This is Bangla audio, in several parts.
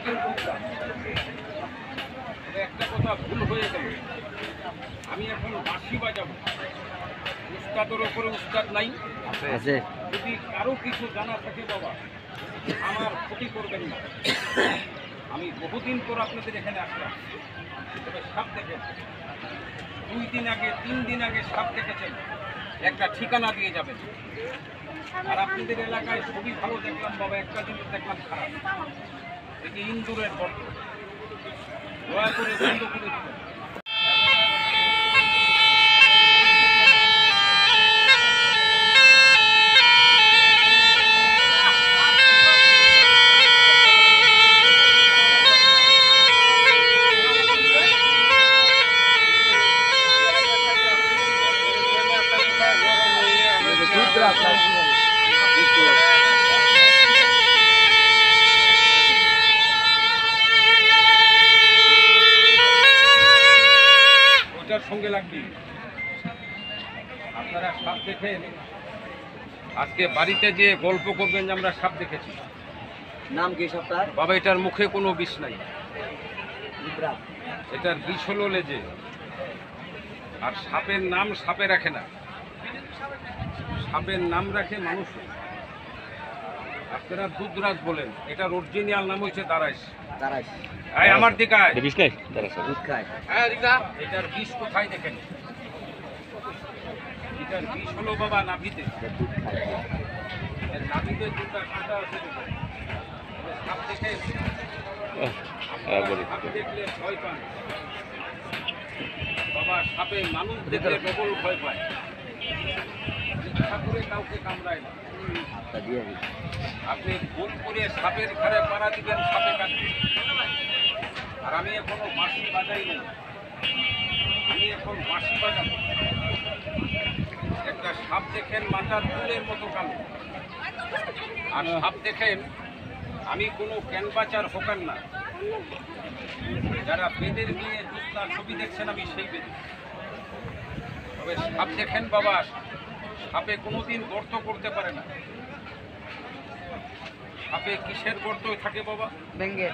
আজকের প্রোগ্রাম একটা কথা ভুল হয়ে গেল, আমি এখন বাঁশি বাজাবো। উস্তাদের ওপরে উস্তাদ নাই আছে, যদি কারো কিছু জানা থাকে বাবা আমার ক্ষতি করবেন না। আমি বহুদিন পর আপনাদের এখানে আসলাম, তবে সাপ দেখেন 2 দিন আগে 3 দিন আগে সাপ দেখেছেন, একটা ঠিকানা দিয়ে যাবেন। আর আপনাদের এলাকায় খুবই ভালো দেখলাম বাবা, একটা জিনিস দেখলাম খারাপ, এই যে ইন্দুরের গর্ত, দয়া করে বন্ধ করে দিবেন। ওটার সঙ্গে লাগবে। আপনারা সাপ দেখেন, আজকে বাড়িতে যে গল্প করবেন যে আমরা সাপ দেখেছি। নাম কি সাপটার? বাবা এটার মুখে কোনো বিষ নাই, এটার বিষ হলো লেজে। আর সাপের নাম সাপে রাখে না, সাপের নাম রাখে মানুষ। আপনারা দুধরাজ বলেন, এটার অরিজিনাল নাম হচ্ছে দারাইশ। দারাইশ আমার দিকে বিষ খায়, দুধ খায়। এটার বিষ কোথায় দেখেন? এটার বিষ হলো বাবা নাভিতে, নাভিতে 2টা কাঁটা আছে। সাপ দেখে সাপ দেখলে ভয় পান বাবা, সাপে মানুষ দেখলে প্রবল ভয় পায়, ইচ্ছা করে কাউকে কামড়ায় না। আপনি ভুল করে সাপের ঘরে পাড়া দিবেন, সাপে কাটবে। আর আমি এখনো বাঁশি বাজাই নেই, আমি এখন বাঁশি বাজাবো। একটা সাপ দেখেন মাথার চুলের মতো কালো, আর সাপ দেখেন আমি কোনো ক্যানভাচার হোকার না। যারা বেদের নিয়ে দুস্তার ছবি দেখছেন আমি সেই বেদ। তবে সাপ দেখেন বাবা, সাপে কোনোদিন গর্ত করতে পারে না। সাপে কিসের গর্ত থাকে বাবা? ভেঙ্গে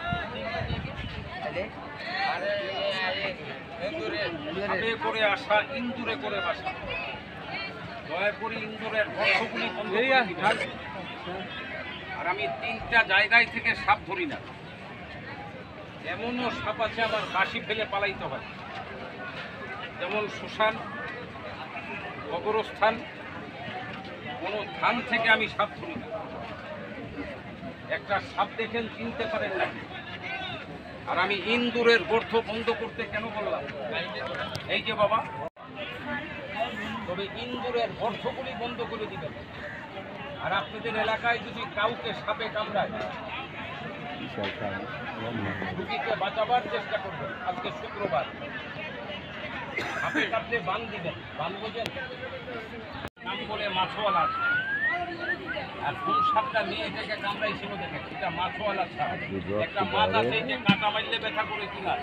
সাপে করে আসা, ইন্দুরে করে বাসা। দয়া করে ইন্দুরের গর্তগুলি বন্ধ করে দিবেন। আর আমি 3টা জায়গায় থেকে সাপ ধরি না। এমনও সাপ আছে আমার বাঁশি ফেলে পালাইতে হয়, যেমন শ্মশান, কবরস্থান, কোনো ধান থেকে আমি সাপ ধরি না। একটা সাপ দেখেন চিনতে পারেন না। আর আমি ইন্দুরের গর্ত বন্ধ করতে কেন বললাম? এই যে বাবা, তবে ইন্দুরের গর্তগুলি বন্ধ করে দিবেন। আর আপনাদের এলাকায় যদি কাউকে সাপে কামড়ায়, রুগীকে বাঁচাবার চেষ্টা করবেন। আজকে শুক্রবার, সাপে কাটলে বান দিবেন। বান বোঝেন? নাম বলে মাছওয়ালা আছে। আর কোন সাপটা মেয়েটাকে কামড়াইছিল দেখেন, এটা মাছওয়ালা সাপ। একটা মাছ আছে যে কাঁটা মারলে ব্যথা করে, কি মাছ?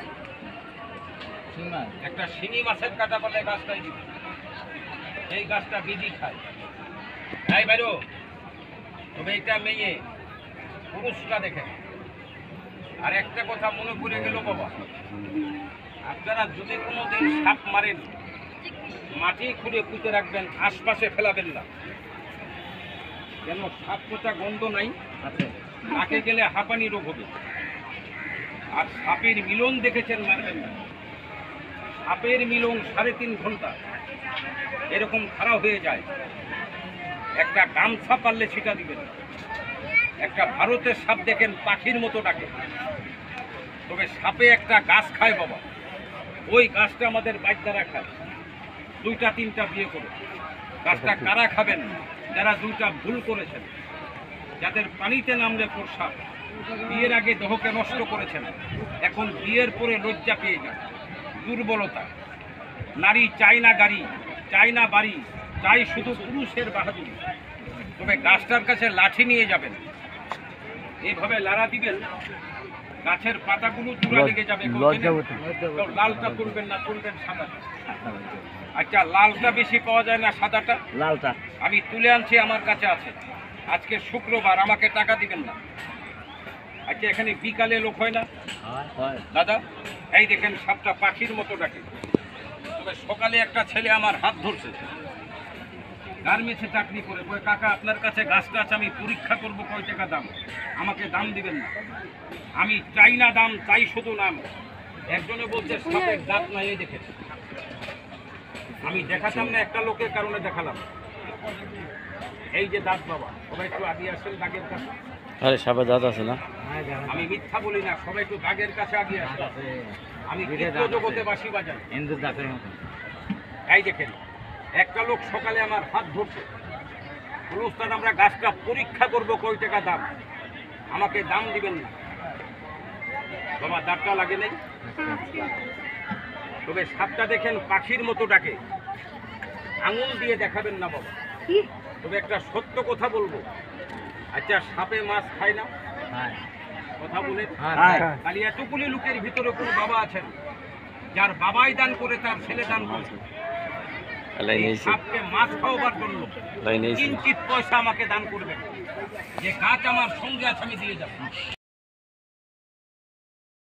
একটা শিঙি মাছের কাঁটা পালে গাছটাই দিবে, এই গাছটা বিধি খায়। তাই বাইরো, তবে এটা মেয়ে, পুরুষটা দেখেন। আর একটা কথা মনে পড়ে গেল বাবা, আপনারা যদি কোনোদিন সাপ মারেন, মাটি খুঁড়ে পুঁতে রাখবেন, আশপাশে ফেলাবেন না। কেন? সাপ পোতা গন্ধ নাই, নাকে গেলে হাঁপানি রোগ হবে। আর সাপের মিলন দেখেছেন, মারবেন না। সাপের মিলন 3.5 ঘন্টা এরকম খারাপ হয়ে যায়। একটা গামছা পারলে ছিটা দিবেন। একটা ভারতের সাপ দেখেন পাখির মতো ডাকে, তবে সাপে একটা গাছ খায় বাবা, ওই গাছটা আমাদের বাইদ্যারা খায়। 2টা 3টা বিয়ে করে গাছটা কারা খাবেন? যারা 2টা ভুল করেছেন, যাদের পানিতে নামলে প্রসাব, বিয়ের আগে দেহকে নষ্ট করেছেন, এখন বিয়ের পরে লজ্জা পেয়ে যান। দুর্বলতা। নারী চায় না গাড়ি, চায় না বাড়ি, চাই শুধু পুরুষের বাহাদুরি। তবে গাছটার কাছে লাঠি নিয়ে যাবেন, এইভাবে লাড়া দিবেন, গাছের পাতাগুলো জোড়া লেগে যাবে। লালটা তুলবেন না, তুলবেন সাদাটা। আচ্ছা, লালটা বেশি পাওয়া যায় না, সাদাটা? লালটা আমি তুলে আনছি, আমার কাছে আছে। আজকে শুক্রবার, আমাকে টাকা দিবেন না। আচ্ছা এখানে বিকালে লোক হয় না দাদা? এই দেখেন সাপটা পাখির মতো ডাকে। তবে সকালে একটা ছেলে আমার হাত ধরছে, গার্মেন্টসে চাকরি করে, কয় কাকা আপনার কাছে গাছ টাছ আমি পরীক্ষা করবো, কয় টাকা দাম, আমাকে দাম দিবেন না। আমি চাই না দাম, চাই শুধু নাম। একজনে বলছে সাপের দাঁত নাই, এই দেখেন। আমি দেখাতাম না, একটা লোকের কারণে দেখালাম। এই যে দাঁত বাবা, সবাই একটু আগে আসেন দাগের কাছে। আরে সাপের দাঁত আছে না? আমি মিথ্যা বলি না, সবাই একটু দাগের কাছে আগে আসেন। আমি জগতে বাঁশি বাজাই। এই দেখেন একটা লোক সকালে আমার হাত ধরছে, বলল উস্তাদ আমরা গাছটা পরীক্ষা করব, কয় টাকা দাম, আমাকে দাম দিবেন না। বাবা দাঁতটা লাগে নেই, তবে সাপটা দেখেন পাখির মতো ডাকে। আঙুল দিয়ে দেখাবেন না বাবা, তবে একটা সত্য কথা বলবো। আচ্ছা সাপে মাছ খায় না? কথা বলে খালি এতগুলি লোকের ভিতরে কোন বাবা আছেন যার বাবাই দান করে, তার ছেলে দান করে? এই সাপকে মাছ খাওয়াবার জন্য কিঞ্চিত পয়সা আমাকে দান করবেন, যে গাছ আমার সঙ্গে আছে আমি দিয়ে যাবো।